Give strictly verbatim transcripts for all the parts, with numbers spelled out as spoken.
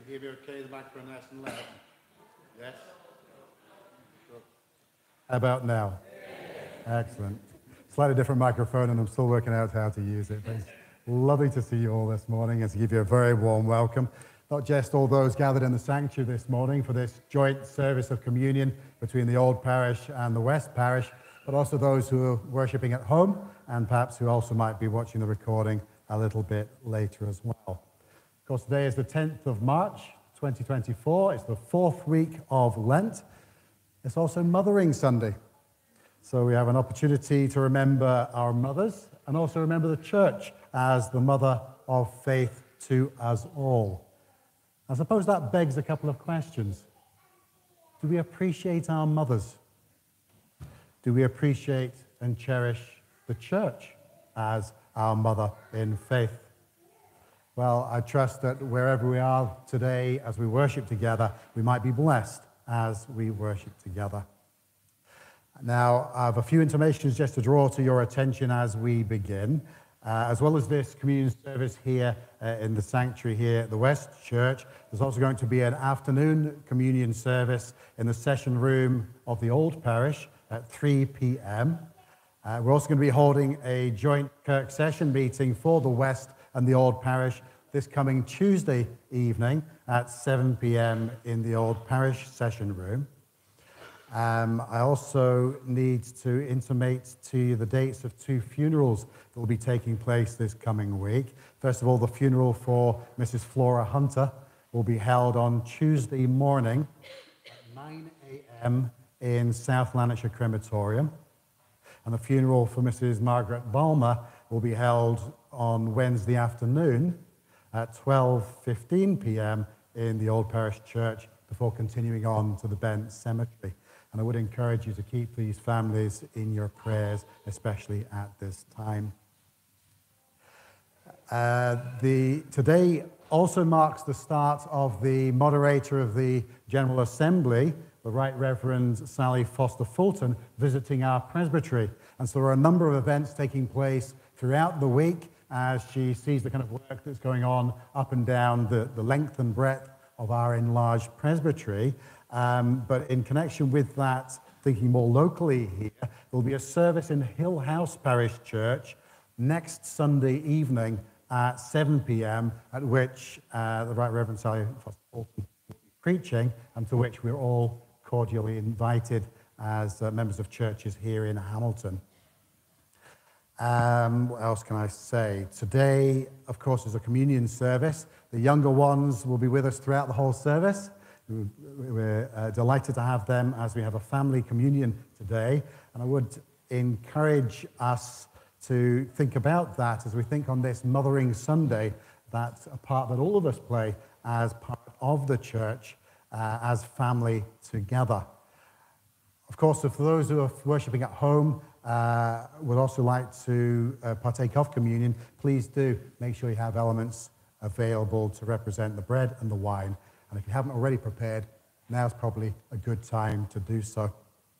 hear me okay? The microphone nice and loud? Yes? How about now? Excellent. Slightly different microphone, and I'm still working out how to use it. But it's lovely to see you all this morning and to give you a very warm welcome. Not just all those gathered in the sanctuary this morning for this joint service of communion between the Old Parish and the West Parish, but also those who are worshipping at home and perhaps who also might be watching the recording a little bit later as well. Of course, today is the tenth of March, twenty twenty-four. It's the fourth week of Lent. It's also Mothering Sunday. So we have an opportunity to remember our mothers and also remember the church as the mother of faith to us all. I suppose that begs a couple of questions. Do we appreciate our mothers? Do we appreciate and cherish the church as our mother in faith? Well, I trust that wherever we are today as we worship together, we might be blessed as we worship together. Now, I have a few intimations just to draw to your attention as we begin. Uh, as well as this communion service here uh, in the sanctuary here at the West Church, there's also going to be an afternoon communion service in the session room of the Old Parish at three p m Uh, we're also going to be holding a joint Kirk session meeting for the West and the Old Parish this coming Tuesday evening at seven p m in the Old Parish session room. Um, I also need to intimate to you the dates of two funerals that will be taking place this coming week. First of all, the funeral for Missus Flora Hunter will be held on Tuesday morning at nine a m in South Lanarkshire Crematorium. And the funeral for Missus Margaret Balmer will be held on Wednesday afternoon at twelve fifteen p m in the Old Parish Church before continuing on to the Bent Cemetery. And I would encourage you to keep these families in your prayers, especially at this time. Uh, the, today also marks the start of the moderator of the General Assembly, the Right Reverend Sally Foster Fulton, visiting our presbytery. And so there are a number of events taking place throughout the week as she sees the kind of work that's going on up and down the, the length and breadth of our enlarged presbytery. Um, but in connection with that, thinking more locally here, there will be a service in Hill House Parish Church next Sunday evening at seven p m, at which uh, the Right Reverend Sally Foster Fulton will be preaching, and to which we're all cordially invited as uh, members of churches here in Hamilton. Um, what else can I say? Today, of course, is a communion service. The younger ones will be with us throughout the whole service. We're uh, delighted to have them as we have a family communion today. And I would encourage us to think about that as we think on this Mothering Sunday, that's a part that all of us play as part of the church, uh, as family together. Of course, for those who are worshipping at home, uh, would also like to uh, partake of communion, please do make sure you have elements available to represent the bread and the wine. And if you haven't already prepared, now's probably a good time to do so.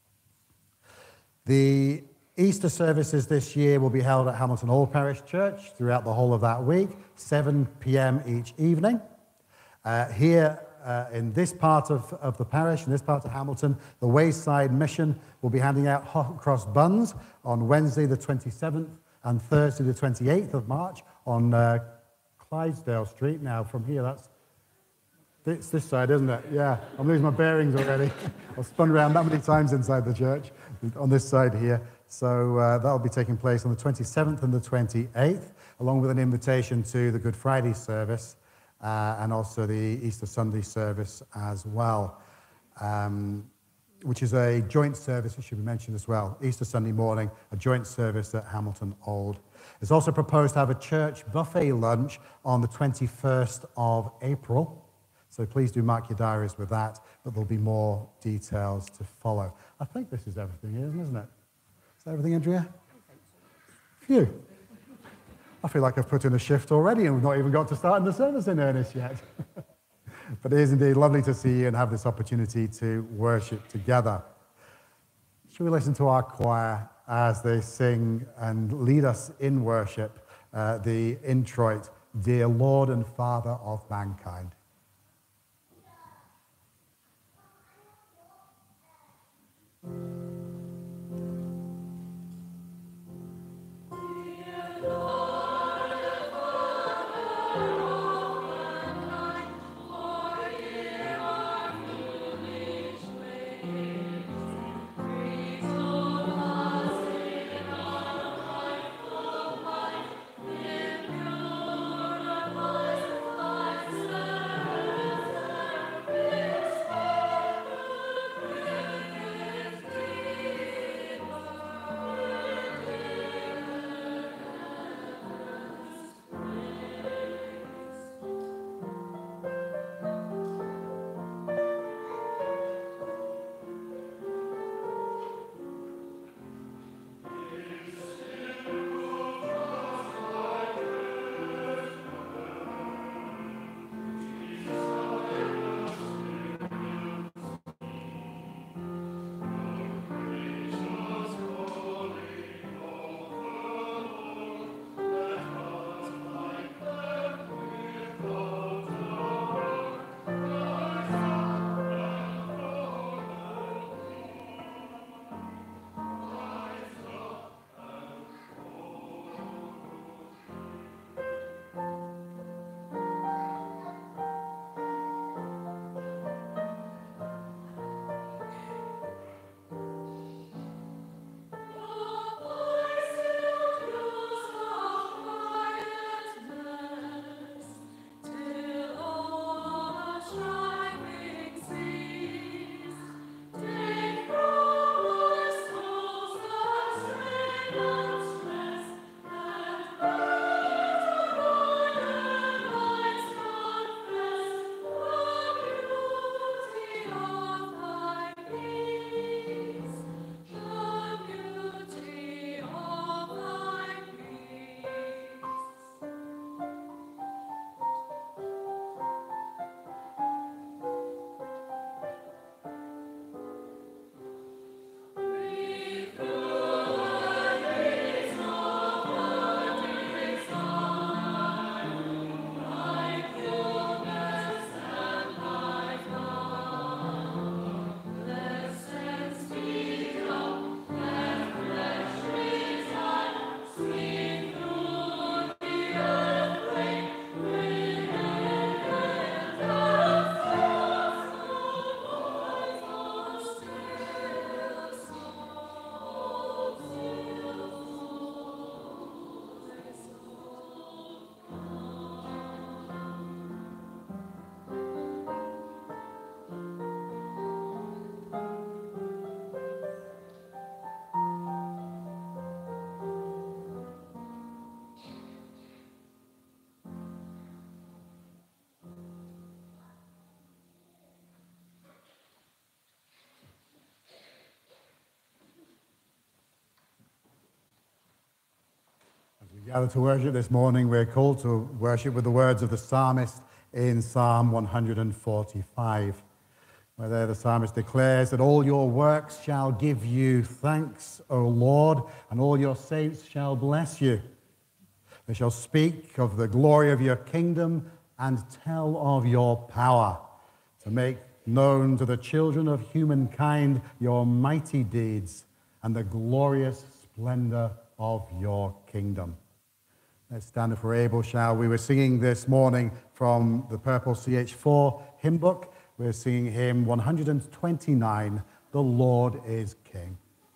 The Easter services this year will be held at Hamilton Old Parish Church throughout the whole of that week, seven p m each evening. Uh, here uh, in this part of, of the parish, in this part of Hamilton, the Wayside Mission will be handing out hot cross buns on Wednesday the twenty-seventh and Thursday the twenty-eighth of March on uh, Clydesdale Street. Now from here, that's It's this side, isn't it? Yeah, I'm losing my bearings already. I've spun around that many times inside the church on this side here. So uh, that'll be taking place on the twenty-seventh and the twenty-eighth, along with an invitation to the Good Friday service uh, and also the Easter Sunday service as well, um, which is a joint service, it should be mentioned as well. Easter Sunday morning, a joint service at Hamilton Old. It's also proposed to have a church buffet lunch on the twenty-first of April. So please do mark your diaries with that, but there'll be more details to follow. I think this is everything, isn't it? Is that everything, Andrea? Phew. I feel like I've put in a shift already and we've not even got to start the service in earnest yet. But it is indeed lovely to see you and have this opportunity to worship together. Shall we listen to our choir as they sing and lead us in worship, uh, the introit, Dear Lord and Father of Mankind. We gather to worship this morning. We're called to worship with the words of the psalmist in Psalm one forty-five, where there the psalmist declares that all your works shall give you thanks, O Lord, and all your saints shall bless you. They shall speak of the glory of your kingdom and tell of your power, to make known to the children of humankind your mighty deeds and the glorious splendor of your kingdom. Let's stand if we're able, shall we? We're singing this morning from the Purple C H four hymn book. We're singing hymn one twenty-nine, The Lord is King.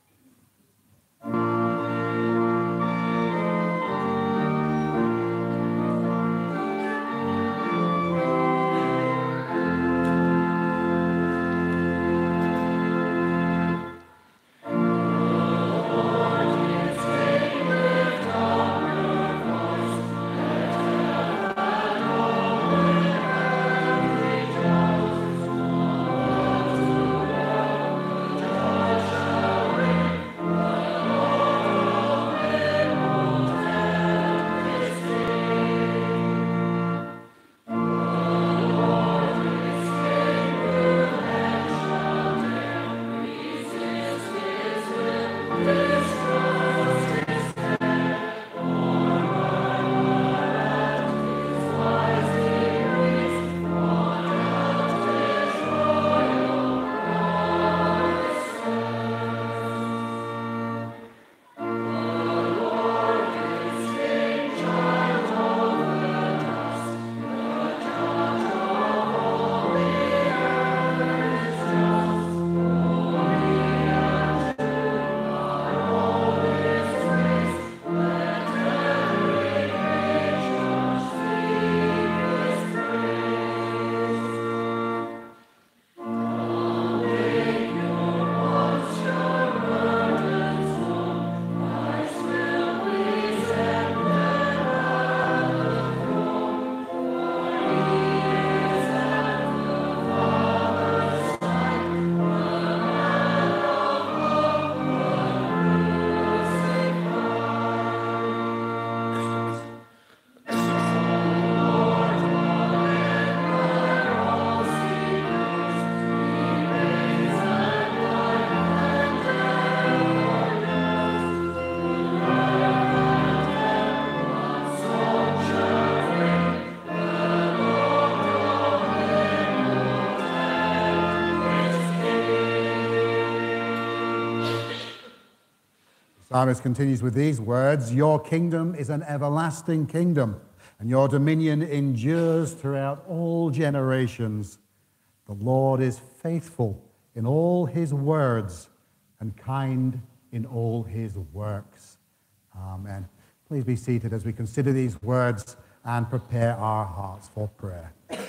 The psalmist continues with these words, your kingdom is an everlasting kingdom, and your dominion endures throughout all generations. The Lord is faithful in all his words and kind in all his works. Amen. Please be seated as we consider these words and prepare our hearts for prayer.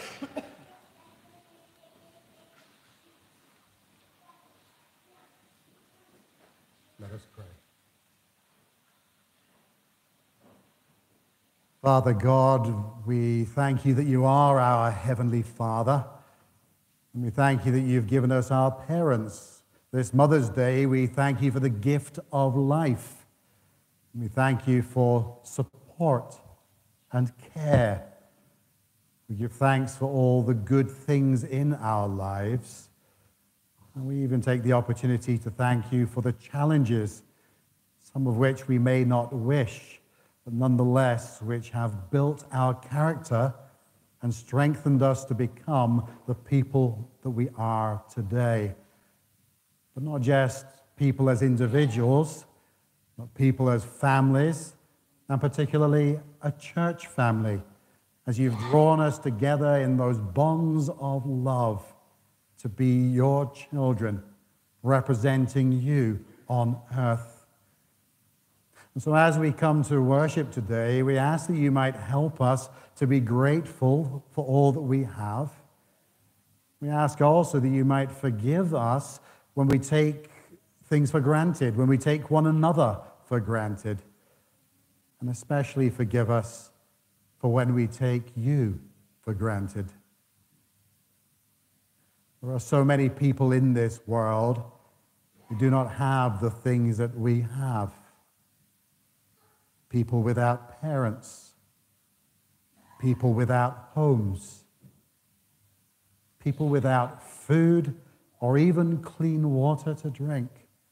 Let us pray. Father God, we thank you that you are our Heavenly Father. And we thank you that you've given us our parents. This Mother's Day, we thank you for the gift of life. And we thank you for support and care. We give thanks for all the good things in our lives. And we even take the opportunity to thank you for the challenges, some of which we may not wish, but nonetheless, which have built our character and strengthened us to become the people that we are today. But not just people as individuals, but people as families, and particularly a church family, as you've drawn us together in those bonds of love to be your children, representing you on earth. And so as we come to worship today, we ask that you might help us to be grateful for all that we have. We ask also that you might forgive us when we take things for granted, when we take one another for granted, and especially forgive us for when we take you for granted. There are so many people in this world who do not have the things that we have. people without parents, people without homes, people without food or even clean water to drink,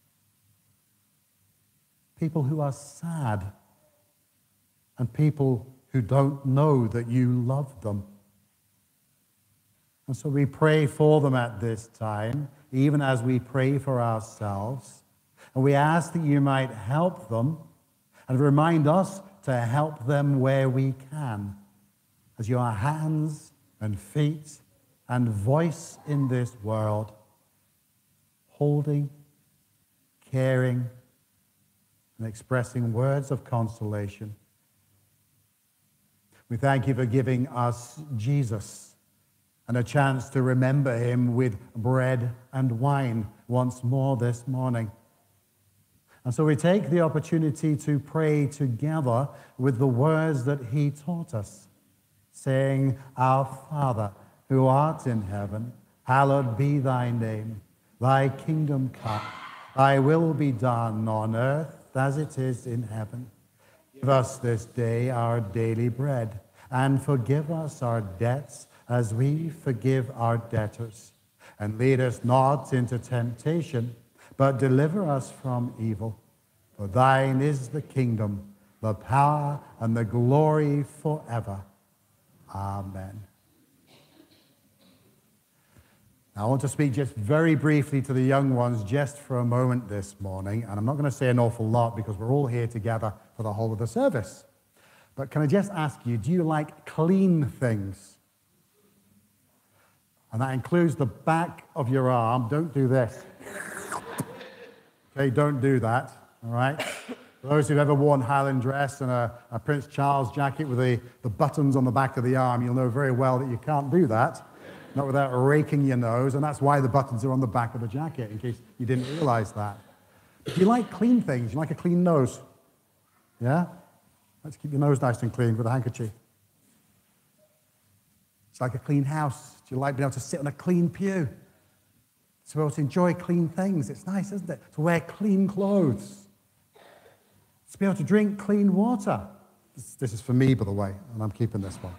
people who are sad, and people who don't know that you love them. And so we pray for them at this time, even as we pray for ourselves. And we ask that you might help them and remind us to help them where we can, as your hands and feet and voice in this world, holding, caring, and expressing words of consolation. We thank you for giving us Jesus and a chance to remember him with bread and wine once more this morning. And so we take the opportunity to pray together with the words that he taught us, saying, Our Father, who art in heaven, hallowed be thy name. Thy kingdom come, thy will be done on earth as it is in heaven. Give us this day our daily bread, and forgive us our debts as we forgive our debtors. And lead us not into temptation, but deliver us from evil. For thine is the kingdom, the power, and the glory forever. Amen. Now, I want to speak just very briefly to the young ones just for a moment this morning, and I'm not going to say an awful lot because we're all here together for the whole of the service. But can I just ask you, do you like clean things? And that includes the back of your arm. Don't do this. Okay, don't do that, all right? For those who've ever worn Highland dress and a, a Prince Charles jacket with the, the buttons on the back of the arm, you'll know very well that you can't do that, not without raking your nose, and that's why the buttons are on the back of the jacket, in case you didn't realize that. But do you like clean things? You like a clean nose? Yeah? Let's keep your nose nice and clean with a handkerchief. It's like a clean house. Do you like being able to sit on a clean pew? To be able to enjoy clean things. It's nice, isn't it? To wear clean clothes. To be able to drink clean water. This, this is for me, by the way, and I'm keeping this one.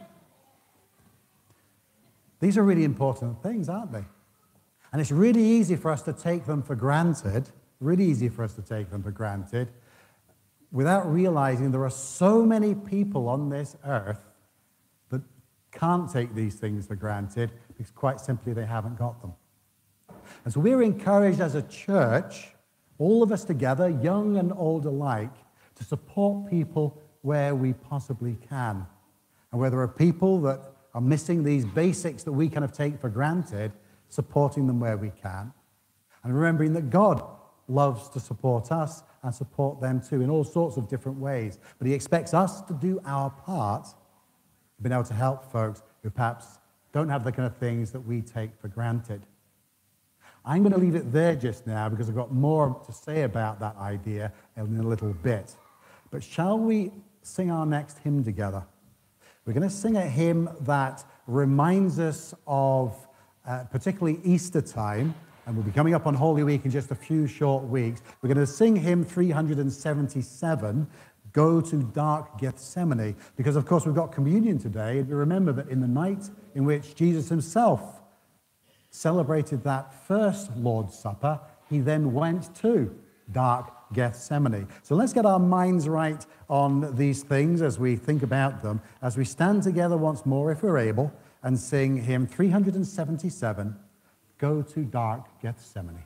These are really important things, aren't they? And it's really easy for us to take them for granted, really easy for us to take them for granted, without realizing there are so many people on this earth that can't take these things for granted because quite simply they haven't got them. And so we're encouraged as a church, all of us together, young and old alike, to support people where we possibly can. And where there are people that are missing these basics that we kind of take for granted, supporting them where we can. And remembering that God loves to support us and support them too in all sorts of different ways. But he expects us to do our part, being able to help folks who perhaps don't have the kind of things that we take for granted. I'm going to leave it there just now because I've got more to say about that idea in a little bit. But shall we sing our next hymn together? We're going to sing a hymn that reminds us of uh, particularly Easter time, and we'll be coming up on Holy Week in just a few short weeks. We're going to sing hymn three hundred seventy-seven, Go to Dark Gethsemane, because of course we've got communion today, and we remember that in the night in which Jesus himself celebrated that first Lord's Supper, he then went to dark Gethsemane. So let's get our minds right on these things as we think about them, as we stand together once more, if we're able, and sing hymn three hundred seventy-seven, Go to Dark Gethsemane.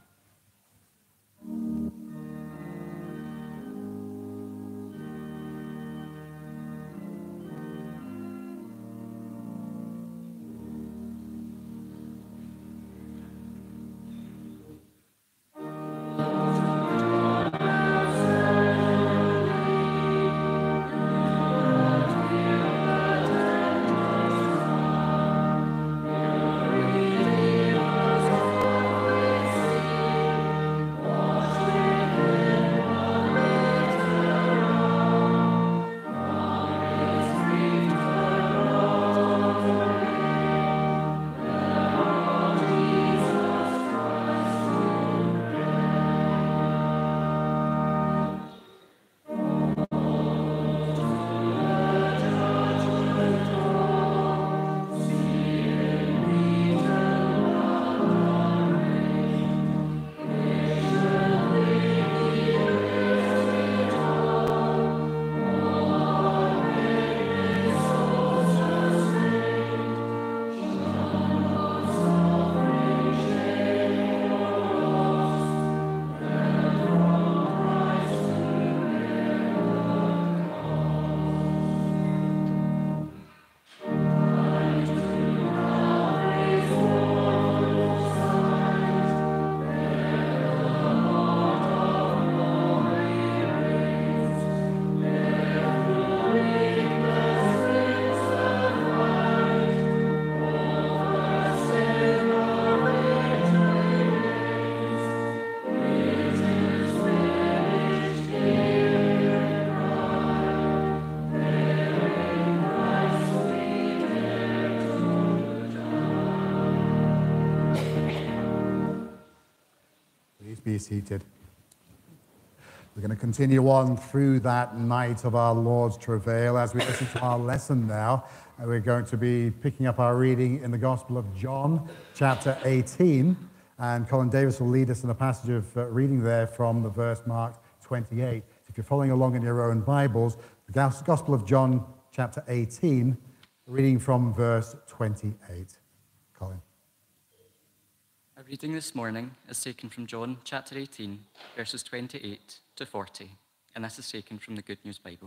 Please be seated. We're going to continue on through that night of our Lord's travail as we listen to our lesson now. And we're going to be picking up our reading in the Gospel of John, chapter eighteen. And Colin Davis will lead us in a passage of uh, reading there from the verse marked twenty-eight. If you're following along in your own Bibles, the Gospel of John, chapter eighteen, reading from verse twenty-eight. Colin. Our reading this morning is taken from John chapter eighteen, verses twenty-eight to forty, and this is taken from the Good News Bible.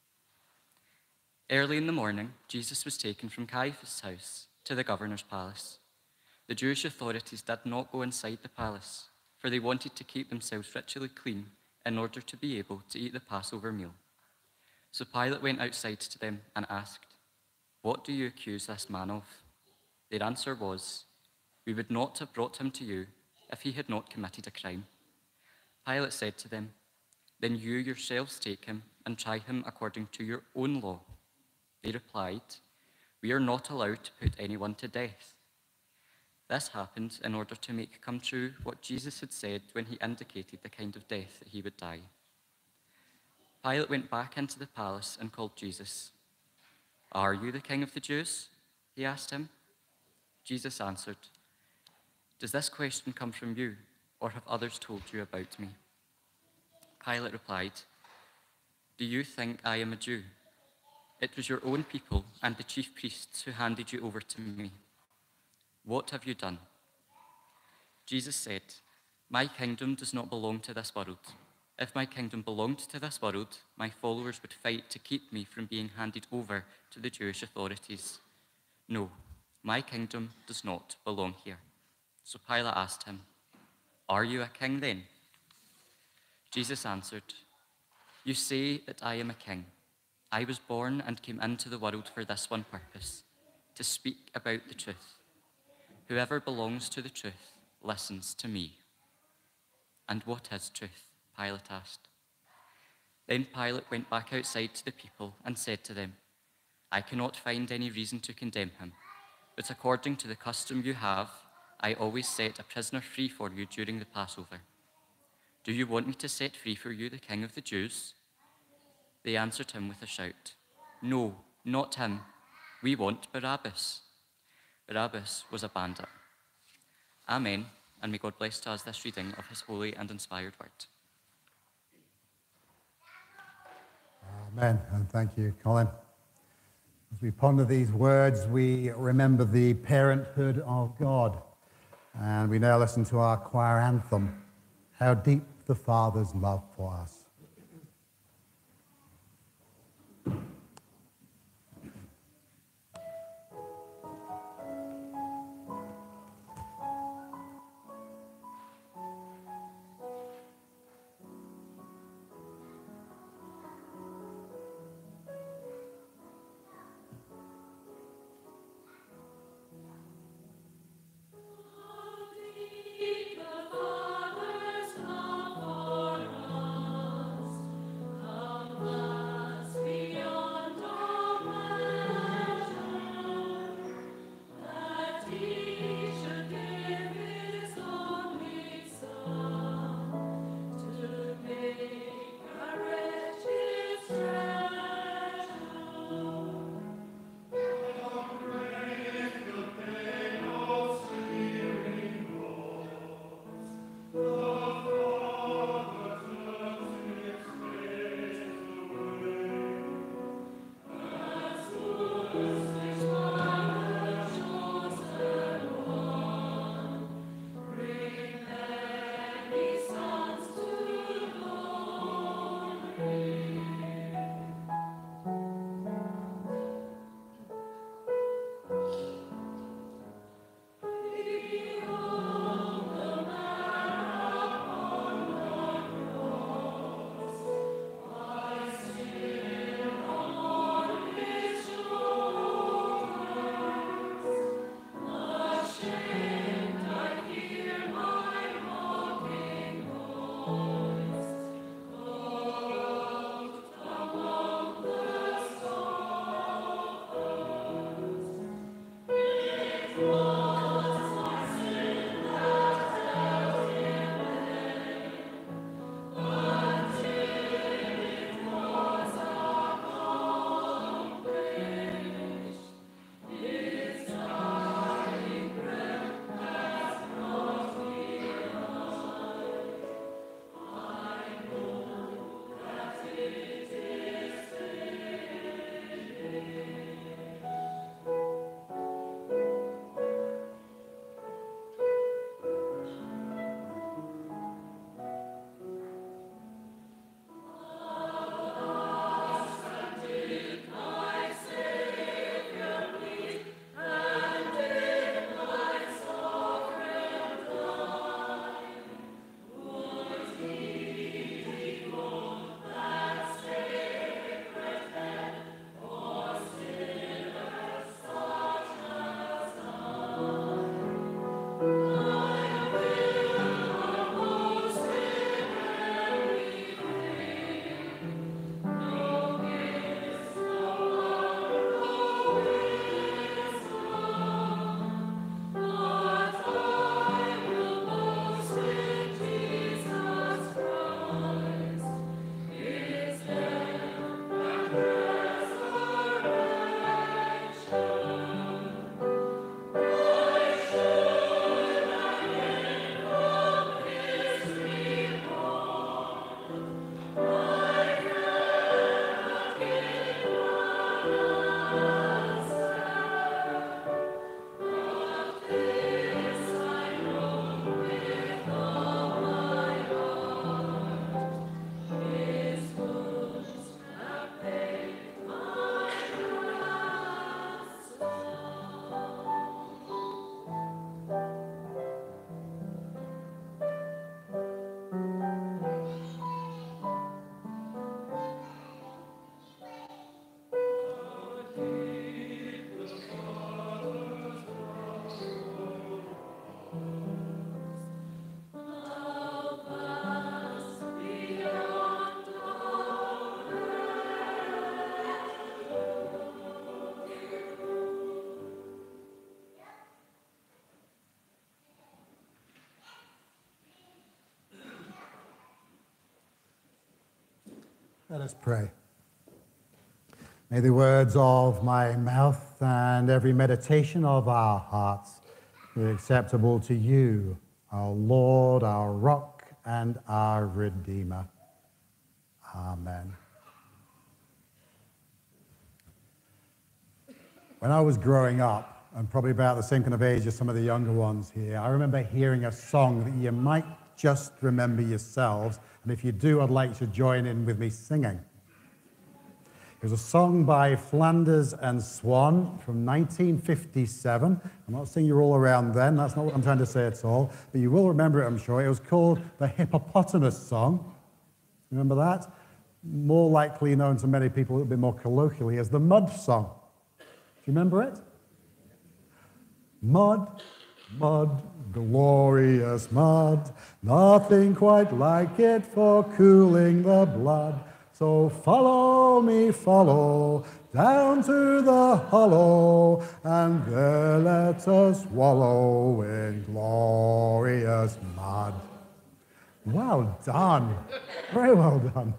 Early in the morning, Jesus was taken from Caiaphas' house to the governor's palace. The Jewish authorities did not go inside the palace, for they wanted to keep themselves ritually clean in order to be able to eat the Passover meal. So Pilate went outside to them and asked, "What do you accuse this man of?" Their answer was, "We would not have brought him to you if he had not committed a crime." Pilate said to them, "Then you yourselves take him and try him according to your own law." They replied, "We are not allowed to put anyone to death." This happened in order to make come true what Jesus had said when he indicated the kind of death that he would die. Pilate went back into the palace and called Jesus. "Are you the king of the Jews?" he asked him. Jesus answered, "Does this question come from you, or have others told you about me?" Pilate replied, "Do you think I am a Jew? It was your own people and the chief priests who handed you over to me. What have you done?" Jesus said, "My kingdom does not belong to this world. If my kingdom belonged to this world, my followers would fight to keep me from being handed over to the Jewish authorities. No, my kingdom does not belong here." So Pilate asked him, "Are you a king then?" Jesus answered, "You say that I am a king. I was born and came into the world for this one purpose, to speak about the truth. Whoever belongs to the truth listens to me." "And what is truth?" Pilate asked. Then Pilate went back outside to the people and said to them, "I cannot find any reason to condemn him, but according to the custom you have, I always set a prisoner free for you during the Passover. Do you want me to set free for you the king of the Jews?" They answered him with a shout, "No, not him. We want Barabbas." Barabbas was a bandit. Amen, and may God bless to us this reading of his holy and inspired word. Amen, and thank you, Colin. As we ponder these words, we remember the parenthood of God. And we now listen to our choir anthem, "How Deep the Father's Love for Us." The Father's love for us. Let us pray. May the words of my mouth and every meditation of our hearts be acceptable to you, our Lord, our rock, and our Redeemer. Amen. When I was growing up, and probably about the same kind of age as some of the younger ones here, I remember hearing a song that you might just remember yourselves, and if you do, I'd like you to join in with me singing. It was a song by Flanders and Swan from nineteen fifty-seven. I'm not saying you're all around then, that's not what I'm trying to say at all, but you will remember it, I'm sure. It was called the Hippopotamus Song. Remember that? More likely known to many people a little bit more colloquially as the Mud Song. Do you remember it? Mud, mud, glorious mud, nothing quite like it for cooling the blood. So follow me, follow, down to the hollow, and there let us wallow in glorious mud. Well done. Very well done.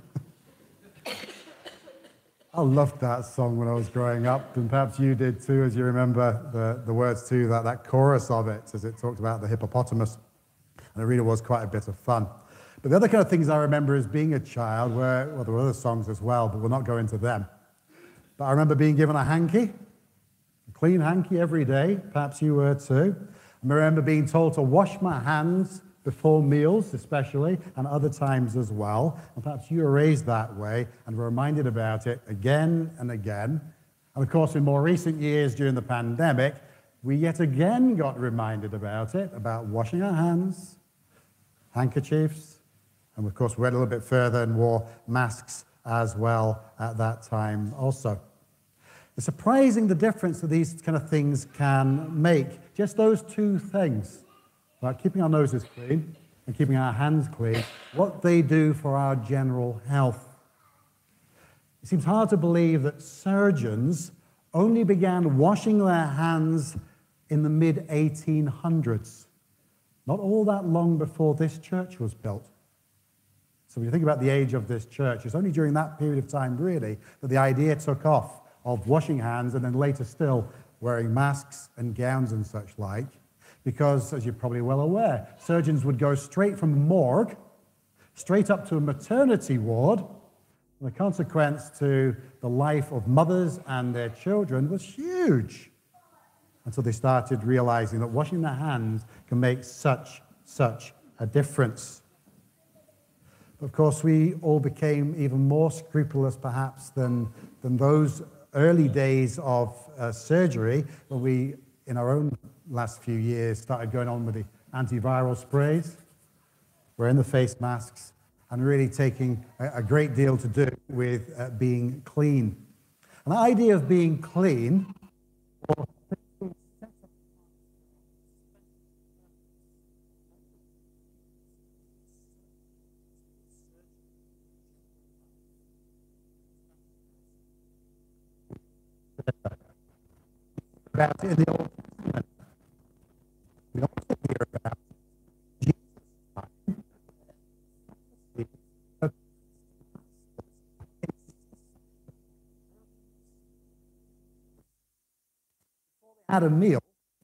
I loved that song when I was growing up, and perhaps you did too, as you remember the, the words to that, that chorus of it, as it talked about the hippopotamus. And it really was quite a bit of fun. But the other kind of things I remember as being a child were, well, there were other songs as well, but we'll not go into them. But I remember being given a hanky, a clean hanky every day. Perhaps you were too. I remember being told to wash my hands before meals, especially, and other times as well. And perhaps you were raised that way and were reminded about it again and again. And of course, in more recent years during the pandemic, we yet again got reminded about it, about washing our hands, handkerchiefs, and of course, we went a little bit further and wore masks as well at that time also. It's surprising the difference that these kind of things can make. Just those two things, about keeping our noses clean and keeping our hands clean, what they do for our general health. It seems hard to believe that surgeons only began washing their hands in the mid eighteen hundreds, not all that long before this church was built. So when you think about the age of this church, it's only during that period of time, really, that the idea took off of washing hands and then later still wearing masks and gowns and such like. Because, as you're probably well aware, surgeons would go straight from the morgue, straight up to a maternity ward. And the consequence to the life of mothers and their children was huge. And so they started realizing that washing their hands can make such, such a difference. Of course, we all became even more scrupulous, perhaps, than, than those early days of uh, surgery, when we, in our own last few years, started going on with the antiviral sprays, wearing the face masks, and really taking a, a great deal to do with uh, being clean. And the idea of being clean, or about in the Old Testament. We also hear about Jesus' time. Before they had a meal,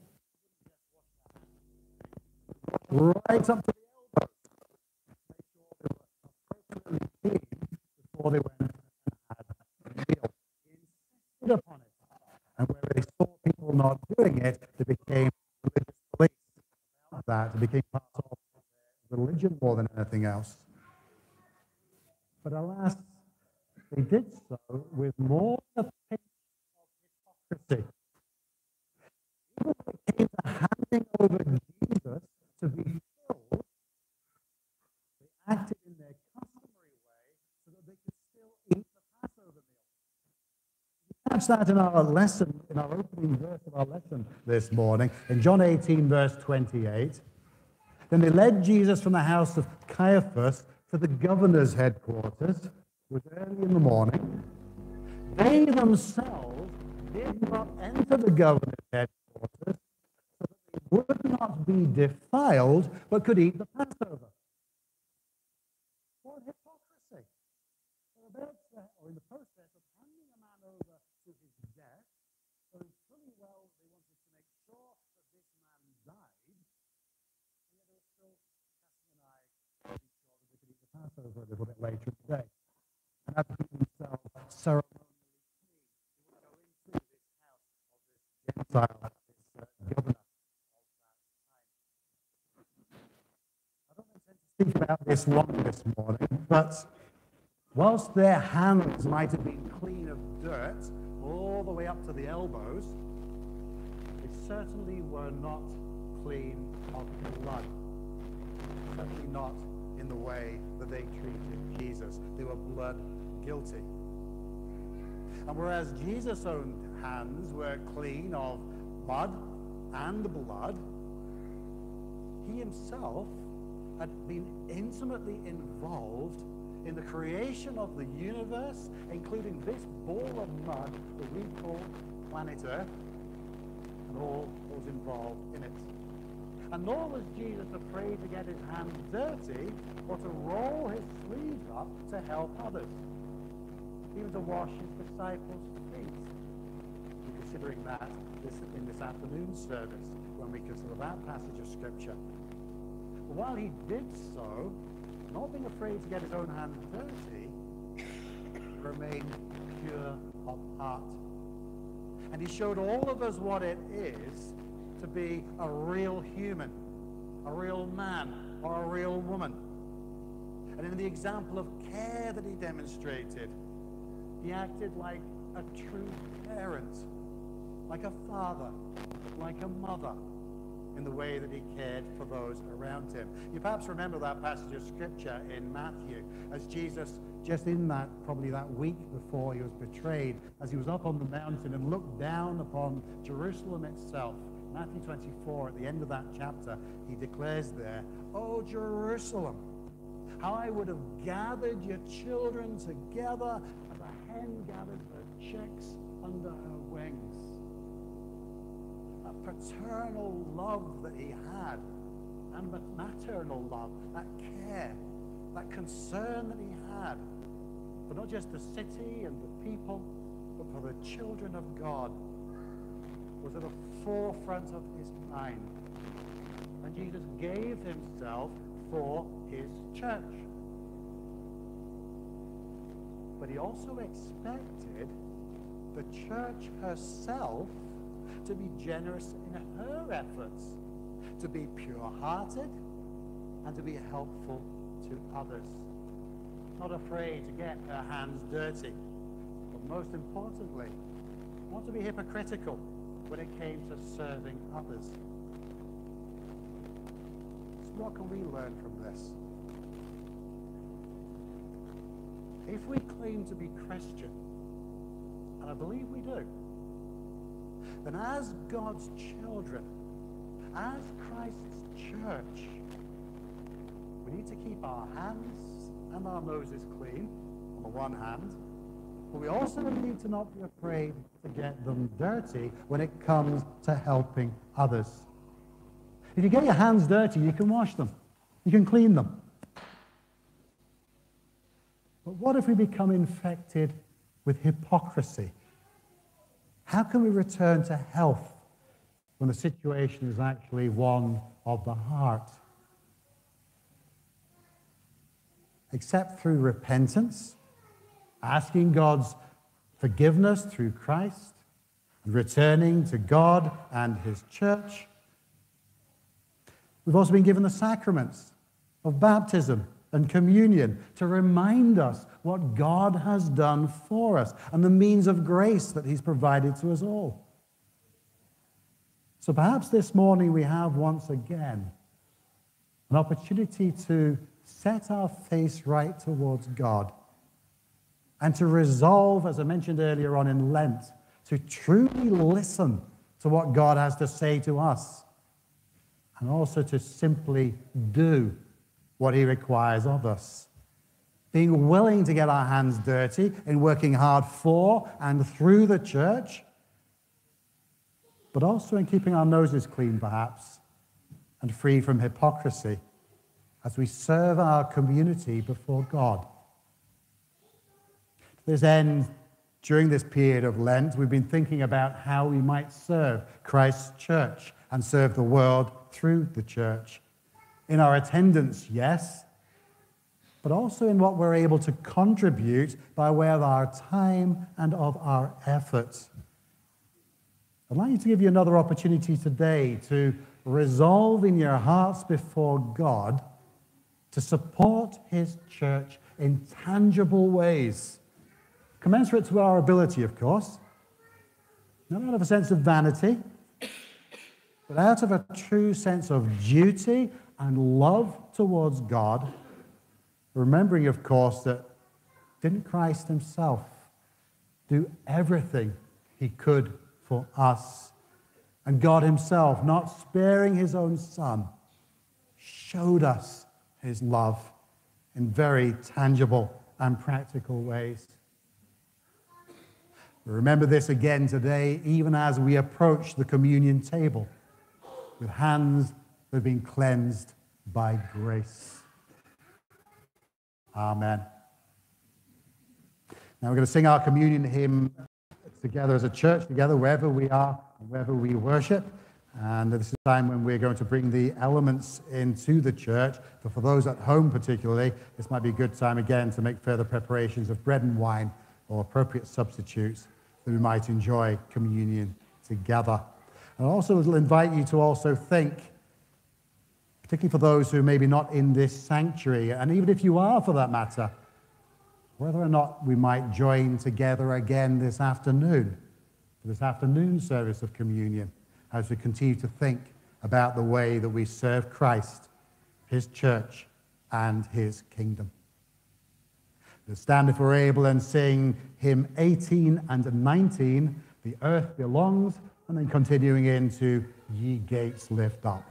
right up to the elbows, make sure they were appropriately clean before they went and had a meal. They insisted upon it. And where they saw people not doing it, they became religious police about that. It became part of religion more than anything else. But alas, they did so with more than a pinch of hypocrisy. Even when it came to handing over Jesus to be killed, they acted in their customary way so that they could still eat the Passover meal. Catch that in our lesson, in our opening verse of our lesson this morning, in John eighteen, verse twenty-eight. Then they led Jesus from the house of Caiaphas to the governor's headquarters. It was early in the morning. They themselves did not enter the governor's headquarters so that they would not be defiled, but could eat the Passover. What hypocrisy! were in the process of handing a man over to his death, knowing fully well they wanted to make sure that this man died, and yet they were still casting an eye to be sure that they could eat the Passover a little bit later today. And had to keep themselves ceremonially clean. They would go into this house of this Gentile, this uh, governor of that time. I don't intend to speak about this long this morning, but whilst their hands might have been clean of dirt all the way up to the elbows, they certainly were not clean of blood. Certainly not in the way that they treated Jesus. They were blood guilty. And whereas Jesus' own hands were clean of mud and blood, he himself had been intimately involved in the creation of the universe, including this ball of mud that we call planet Earth, and all was involved in it. And nor was Jesus afraid to get his hands dirty or to roll his sleeves up to help others, even to wash his disciples' feet. We're considering that this, in this afternoon service when we consider that passage of Scripture. But while he did so, not being afraid to get his own hands dirty, he remained pure of heart. And he showed all of us what it is to be a real human, a real man, or a real woman. And in the example of care that he demonstrated, he acted like a true parent, like a father, like a mother, in the way that he cared for those around him. You perhaps remember that passage of Scripture in Matthew, as Jesus, just in that, probably that week before he was betrayed, as he was up on the mountain and looked down upon Jerusalem itself. Matthew twenty-four, at the end of that chapter, he declares there, "Oh, Jerusalem, how I would have gathered your children together as a hen gathers her chicks under her wings." That paternal love that he had, and that maternal love, that care, that concern that he had, for not just the city and the people, but for the children of God, was at the forefront of his mind. And Jesus gave himself for his church. But he also expected the church herself to be generous in her efforts, to be pure-hearted, and to be helpful to others. Not afraid to get her hands dirty, but most importantly, not to be hypocritical when it came to serving others. So what can we learn from this? If we claim to be Christian, and I believe we do, then as God's children, as Christ's church, we need to keep our hands and our noses clean, on the one hand, but we also need to not be afraid to get them dirty when it comes to helping others. If you get your hands dirty, you can wash them. You can clean them. But what if we become infected with hypocrisy? How can we return to health when the situation is actually one of the heart? Except through repentance, asking God's forgiveness through Christ, and returning to God and his church. We've also been given the sacraments of baptism and communion to remind us what God has done for us and the means of grace that he's provided to us all. So perhaps this morning we have once again an opportunity to set our face right towards God and to resolve, as I mentioned earlier on in Lent, to truly listen to what God has to say to us, and also to simply do what he requires of us. Being willing to get our hands dirty in working hard for and through the church, but also in keeping our noses clean, perhaps, and free from hypocrisy as we serve our community before God. this end, during this period of Lent, we've been thinking about how we might serve Christ's church and serve the world through the church. In our attendance, yes, but also in what we're able to contribute by way of our time and of our efforts. I'd like you to give you another opportunity today to resolve in your hearts before God to support his church in tangible ways, commensurate to our ability, of course, not out of a sense of vanity, but out of a true sense of duty and love towards God, remembering, of course, that didn't Christ himself do everything he could for us? And God himself, not sparing his own son, showed us his love in very tangible and practical ways. Remember this again today, even as we approach the communion table with hands that have been cleansed by grace. Amen. Now we're going to sing our communion hymn together as a church, together wherever we are, wherever we worship. And this is a time when we're going to bring the elements into the church. But for those at home particularly, this might be a good time again to make further preparations of bread and wine or appropriate substitutes that we might enjoy communion together. And I also will invite you to also think, particularly for those who are maybe not in this sanctuary, and even if you are for that matter, whether or not we might join together again this afternoon, for this afternoon service of communion, as we continue to think about the way that we serve Christ, his church, and his kingdom. Let's stand if we're able and sing hymn eighteen and nineteen, The Earth Belongs, and then continuing into Ye Gates Lift Up.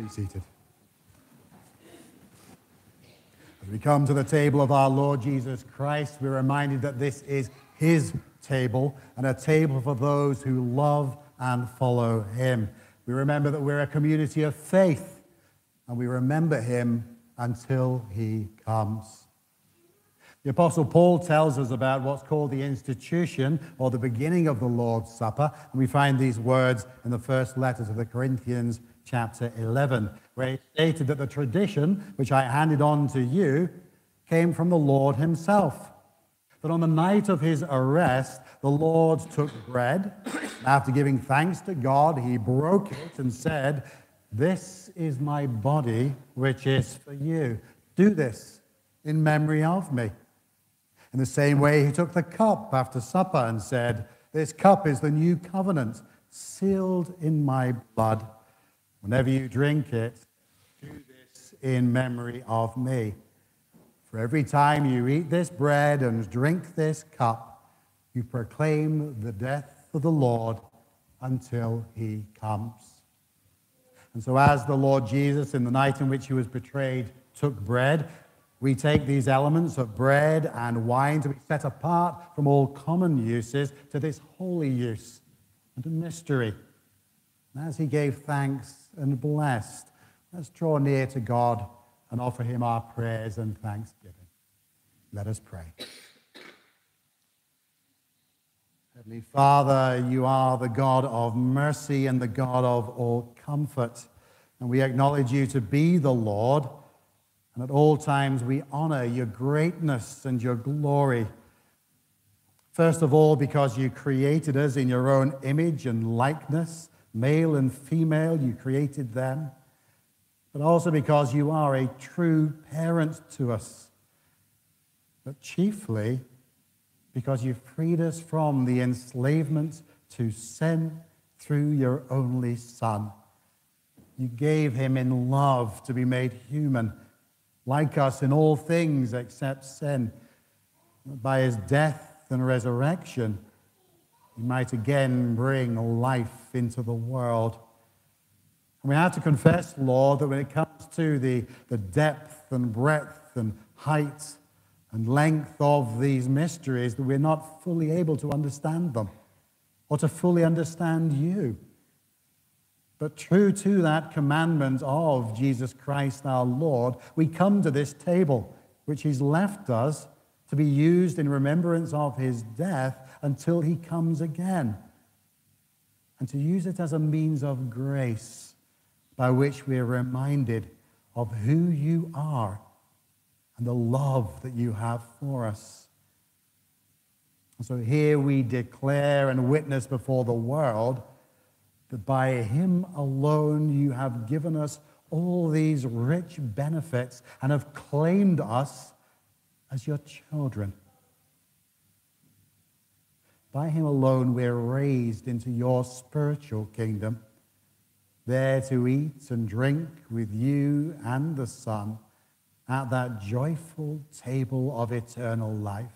Be seated. As we come to the table of our Lord Jesus Christ, we're reminded that this is his table and a table for those who love and follow him. We remember that we're a community of faith, and we remember him until he comes. The Apostle Paul tells us about what's called the institution or the beginning of the Lord's Supper, and we find these words in the first letter to the Corinthians, chapter eleven, where he stated that the tradition which I handed on to you came from the Lord himself. That on the night of his arrest, the Lord took bread, and after giving thanks to God, he broke it and said, "This is my body, which is for you. Do this in memory of me." In the same way, he took the cup after supper and said, "This cup is the new covenant, sealed in my blood. Whenever you drink it, do this in memory of me. For every time you eat this bread and drink this cup, you proclaim the death of the Lord until he comes." And so as the Lord Jesus, in the night in which he was betrayed, took bread, we take these elements of bread and wine to be set apart from all common uses to this holy use and a mystery. And as he gave thanks and blessed, let's draw near to God and offer him our prayers and thanksgiving. Let us pray. Heavenly Father, you are the God of mercy and the God of all comfort. And we acknowledge you to be the Lord. And at all times we honor your greatness and your glory. First of all, because you created us in your own image and likeness, male and female, you created them. But also because you are a true parent to us. But chiefly because you freed us from the enslavement to sin through your only Son. You gave him in love to be made human, like us in all things except sin. By his death and resurrection, he might again bring life into the world. And we have to confess, Lord, that when it comes to the, the depth and breadth and height and length of these mysteries, that we're not fully able to understand them or to fully understand you. But true to that commandment of Jesus Christ our Lord, we come to this table, which he's left us to be used in remembrance of his death until he comes again, and to use it as a means of grace by which we are reminded of who you are and the love that you have for us. And so here we declare and witness before the world that by him alone you have given us all these rich benefits and have claimed us as your children. By him alone we're raised into your spiritual kingdom, there to eat and drink with you and the Son at that joyful table of eternal life.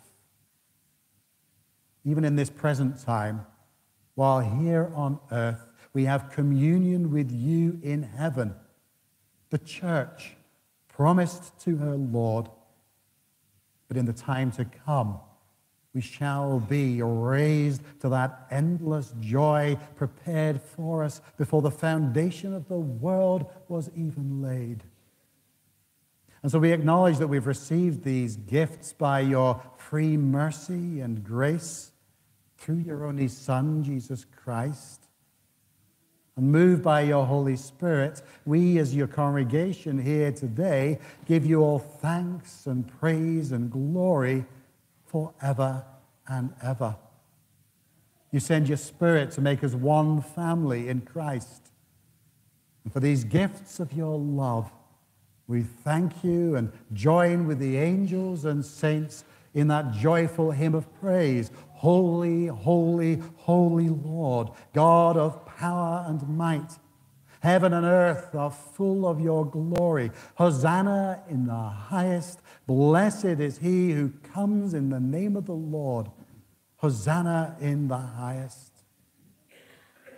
Even in this present time, while here on earth, we have communion with you in heaven, the church promised to her Lord. But in the time to come, we shall be raised to that endless joy prepared for us before the foundation of the world was even laid. And so we acknowledge that we've received these gifts by your free mercy and grace through your only Son, Jesus Christ. And moved by your Holy Spirit, we as your congregation here today give you all thanks and praise and glory forever and ever. You send your Spirit to make us one family in Christ. And for these gifts of your love, we thank you and join with the angels and saints in that joyful hymn of praise. Holy, holy, holy Lord, God of power and might. Heaven and earth are full of your glory. Hosanna in the highest. Blessed is he who comes in the name of the Lord. Hosanna in the highest.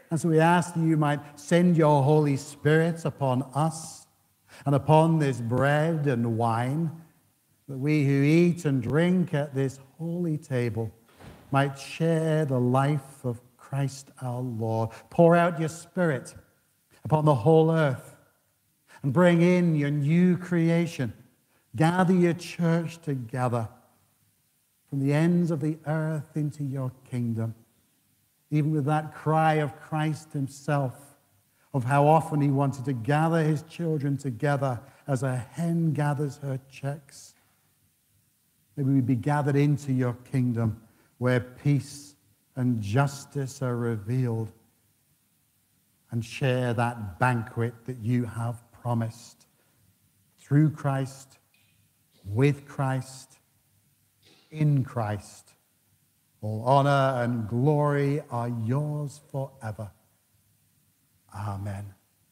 And so we ask that you might send your Holy Spirit upon us and upon this bread and wine, that we who eat and drink at this holy table might share the life of Christ our Lord. Pour out your Spirit upon the whole earth and bring in your new creation. Gather your church together from the ends of the earth into your kingdom, even with that cry of Christ himself, of how often he wanted to gather his children together as a hen gathers her chicks. May we be gathered into your kingdom where peace and justice are revealed, and share that banquet that you have promised through Christ, with Christ, in Christ. All honor and glory are yours forever. Amen.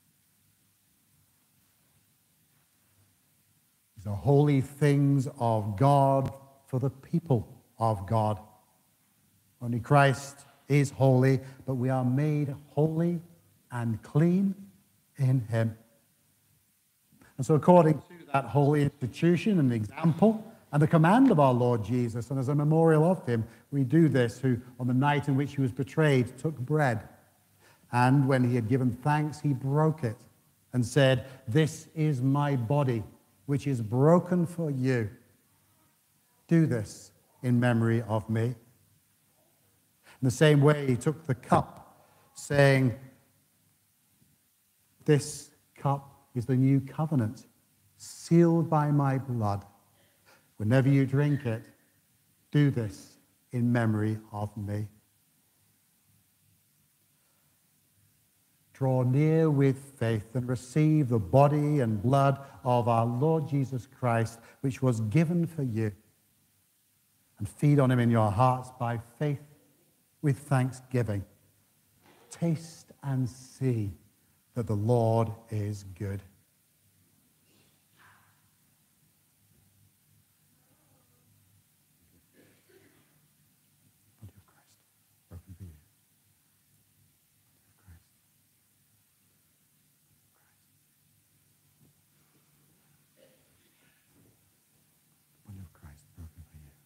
These are holy things of God for the people of God. Only Christ is holy, but we are made holy and clean in him. And so according to that holy institution and example and the command of our Lord Jesus, and as a memorial of him, we do this, who on the night in which he was betrayed took bread. And when he had given thanks, he broke it and said, "This is my body, which is broken for you. Do this in memory of me." In the same way, he took the cup, saying, "This cup is the new covenant, sealed by my blood. Whenever you drink it, do this in memory of me." Draw near with faith and receive the body and blood of our Lord Jesus Christ, which was given for you. And feed on him in your hearts by faith with thanksgiving. Taste and see that the Lord is good. Body of Christ, broken for you. Body of Christ, broken for you.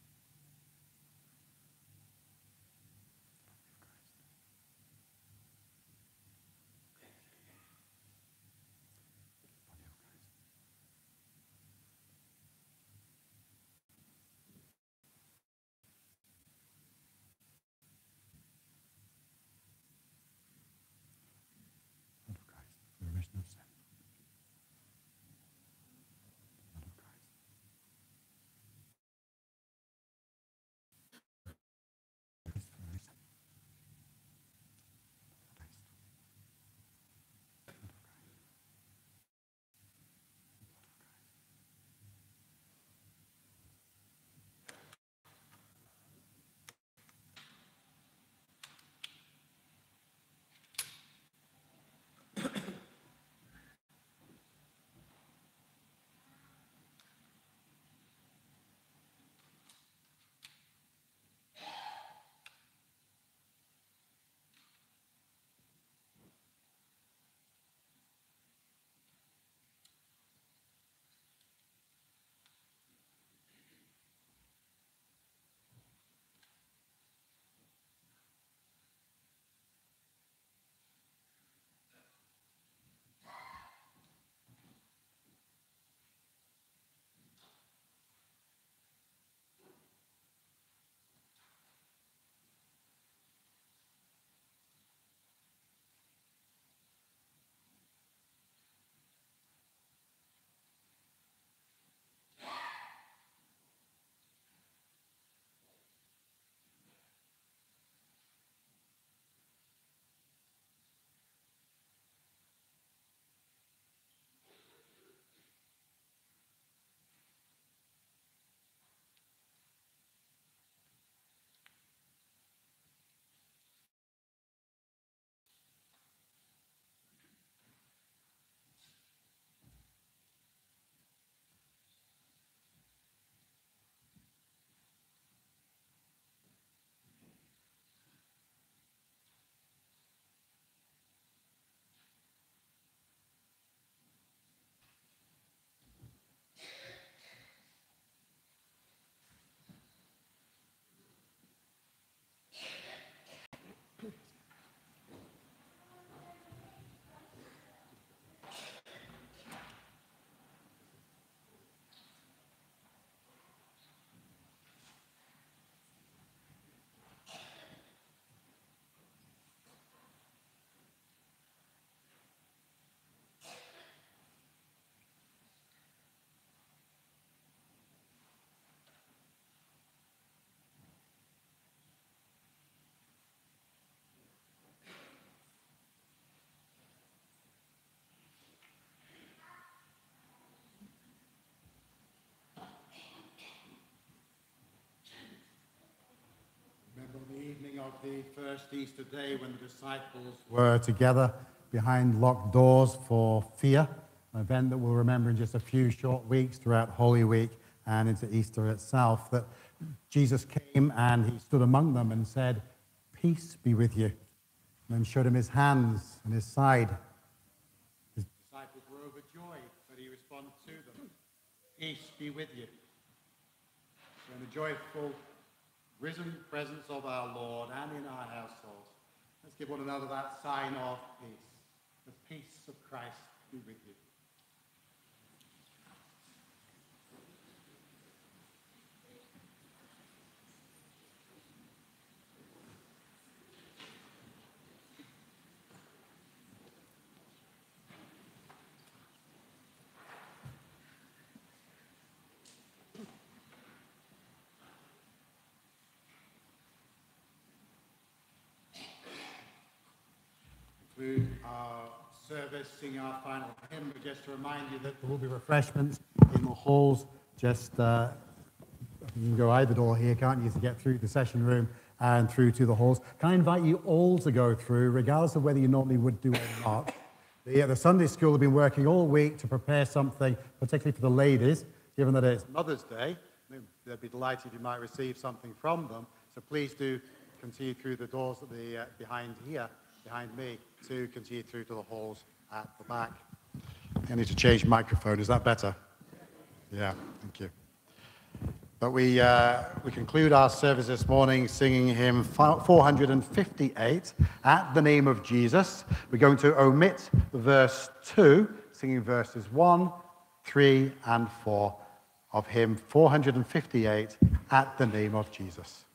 of the first Easter day when the disciples were together behind locked doors for fear, an event that we'll remember in just a few short weeks throughout Holy Week and into Easter itself, that Jesus came and he stood among them and said, "Peace be with you," and then showed him his hands and his side. His disciples were overjoyed, but he responded to them, "Peace be with you." So in the joyful risen presence of our Lord and in our households, let's give one another that sign of peace. The peace of Christ be with you. Through our service, sing our final hymn, but just to remind you that there will be refreshments in the halls. Just uh, you can go either door here, can't you, to get through the session room and through to the halls. Can I invite you all to go through, regardless of whether you normally would do it or not? The, uh, the Sunday school have been working all week to prepare something, particularly for the ladies, given that it's Mother's Day. They'd be delighted if you might receive something from them. So please do continue through the doors at the uh, behind here. behind me, to continue through to the halls at the back. I need to change microphone. Is that better? Yeah, thank you. But we, uh, we conclude our service this morning singing hymn four hundred fifty-eight, At the Name of Jesus. We're going to omit verse two, singing verses one, three, and four of hymn four hundred fifty-eight, At the Name of Jesus.